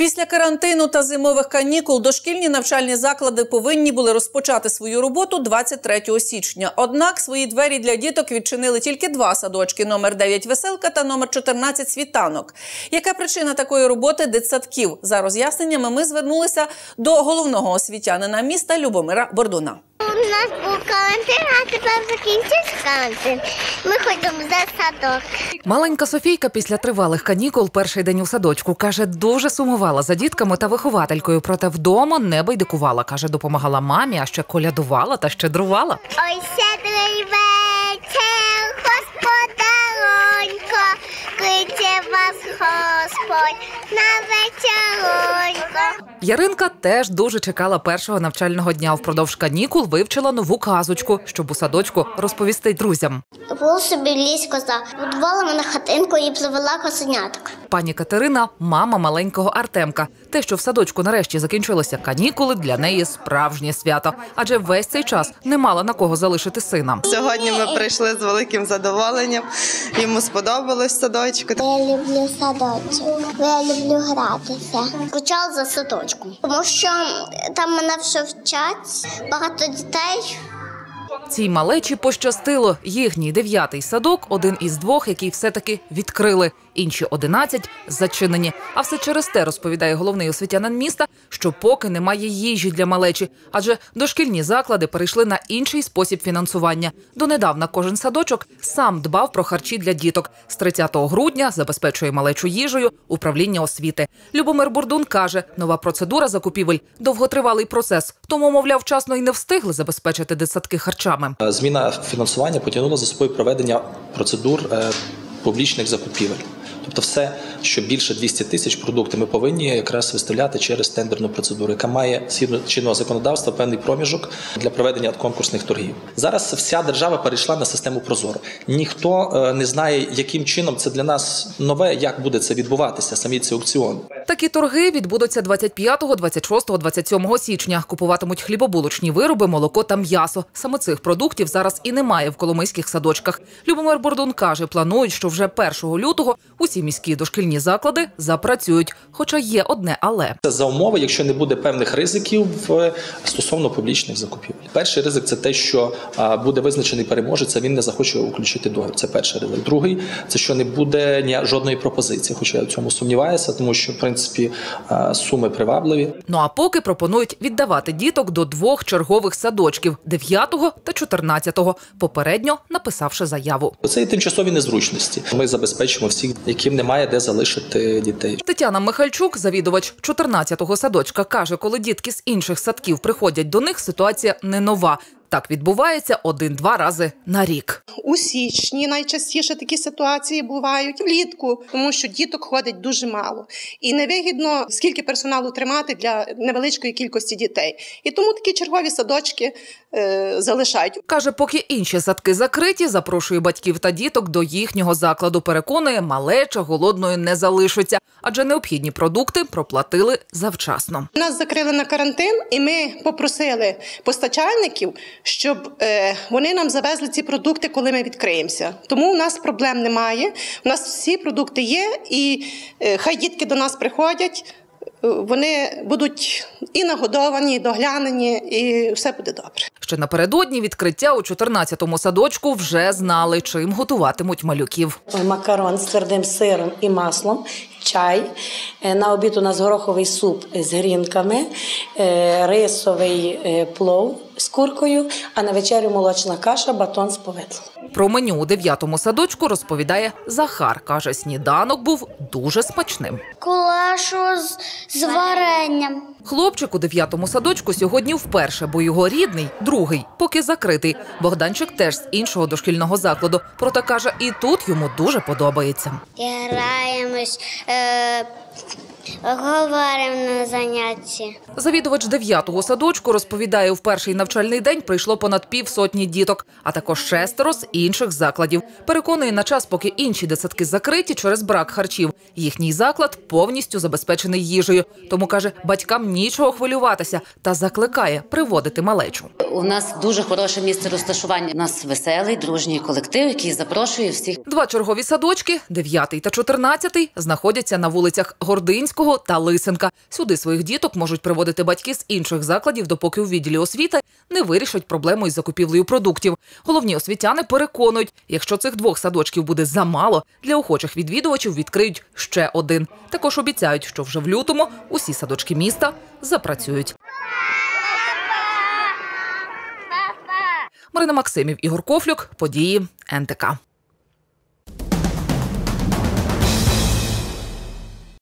Після карантину та зимових канікул дошкільні навчальні заклади повинні були розпочати свою роботу 23 січня. Однак свої двері для діток відчинили тільки два садочки – номер 9 «Веселка» та номер 14 «Світанок». Яка причина такої роботи дитсадків? За роз'ясненнями ми звернулися до головного освітянина міста Любомира Бордуна. У нас був карантин, а тепер закінчився карантин. Ми ходимо за садок. Маленька Софійка після тривалих канікул перший день у садочку, каже, дуже сумувала за дітками та вихователькою, проте вдома не байдикувала, каже, допомагала мамі, а ще колядувала та щедрувала. Ой, щедрий вечір, господаронько, кличе вас Господь на вечеронько. Яринка теж дуже чекала першого навчального дня. Впродовж канікул вивчила нову казочку, щоб у садочку розповісти друзям. Був собі ліс коза, будувала мене хатинку і привела козеняток. Пані Катерина – мама маленького Артемка. Те, що в садочку нарешті закінчилися канікули, для неї справжнє свято. Адже весь цей час не мала на кого залишити сина. Сьогодні ми прийшли з великим задоволенням. Йому сподобалось садочку. Я люблю садочок, я люблю гратися. Скучала за садочком, тому що там мене вже вчать, багато дітей. Цій малечі пощастило. Їхній 9-й садок – один із двох, який все-таки відкрили. Інші 11 зачинені. А все через те, розповідає головний освітянин міста, що поки немає їжі для малечі. Адже дошкільні заклади перейшли на інший спосіб фінансування. Донедавна кожен садочок сам дбав про харчі для діток. З 30 грудня забезпечує малечу їжею управління освіти. Любомир Бордун каже, нова процедура закупівель – довготривалий процес. Тому, мовляв, вчасно і не встигли забезпечити дитсадки харчами. Зміна фінансування потягнула за собою проведення процедур публічних закупівель. Тобто все, що більше 200 тисяч продуктів, ми повинні якраз виставляти через тендерну процедуру, яка має згідно чинного законодавства певний проміжок для проведення конкурсних торгів. Зараз вся держава перейшла на систему ProZorro. Ніхто не знає, яким чином це для нас нове, як буде це відбуватися, самі ці аукціони. Такі торги відбудуться 25, 26, 27 січня. Купуватимуть хлібобулочні вироби, молоко та м'ясо. Саме цих продуктів зараз і немає в коломийських садочках. Любомир Бордун каже, планують, що вже 1 лютого усі міські дошкільні заклади запрацюють. Хоча є одне «але». Це за умови, якщо не буде певних ризиків стосовно публічних закупівель. Перший ризик – це те, що буде визначений переможець, а він не захоче включити договір. Це перший ризик. Другий – це що не буде жодної пропозиції, хоча я в цьому сумніваюся, тому що, в принципі, суми привабливі. Ну а поки пропонують віддавати діток до 2 чергових садочків – 9-го та 14-го, попередньо написавши заяву. Це і тимчасові незручності. Ми забезпечимо всіх, яким немає де залишити дітей. Тетяна Михальчук, завідувач 14-го садочка, каже, коли дітки з інших садків приходять до них, ситуація не нова. Так відбувається 1-2 рази на рік. У січні найчастіше такі ситуації бувають, влітку, тому що діток ходить дуже мало. І невигідно, скільки персоналу тримати для невеличкої кількості дітей. І тому такі чергові садочки залишають. Каже, поки інші садки закриті, запрошує батьків та діток до їхнього закладу. Переконує, малеча голодною не залишиться, адже необхідні продукти проплатили завчасно. Нас закрили на карантин, і ми попросили постачальників, щоб вони нам завезли ці продукти, коли ми відкриємося. Тому у нас проблем немає, у нас всі продукти є, і хай дітки до нас приходять, вони будуть і нагодовані, і доглянені, і все буде добре. Ще напередодні відкриття у 14-му садочку вже знали, чим готуватимуть малюків. Макарон з твердим сиром і маслом, чай. На обід у нас гороховий суп з грінками, рисовий плов з куркою, а на вечерю молочна каша, батон з повидлом. Про меню у 9-му садочку розповідає Захар. Каже, сніданок був дуже смачним. Кулешу з варенням. Хлопчик у 9-му садочку сьогодні вперше, бо його рідний, другий, поки закритий. Богданчик теж з іншого дошкільного закладу. Проте, каже, і тут йому дуже подобається. Граємось, говоримо на занятті. Завідувач 9-го садочку розповідає, в перший навчальний день прийшло понад 50 діток, а також 6 з інших закладів. Переконує, на час, поки інші дитсадки закриті через брак харчів, їхній заклад повністю забезпечений їжею. Тому, каже, батькам нічого хвилюватися та закликає приводити малечу. У нас дуже хороше місце розташування. У нас веселий, дружній колектив, який запрошує всіх. 2 чергові садочки, 9-й та 14-й, знаходяться на вулицях Гординського та Лисенка. Сюди своїх діток можуть приводити батьки з інших закладів, допоки у відділі освіти не вирішать проблему із закупівлею продуктів. Головні освітяни переконують, якщо цих 2 садочків буде замало, для охочих відвідувачів відкриють ще один. Також обіцяють, що вже в лютому усі садочки міста запрацюють. Марина Максимів, Ігор Кофлюк. Події НТК.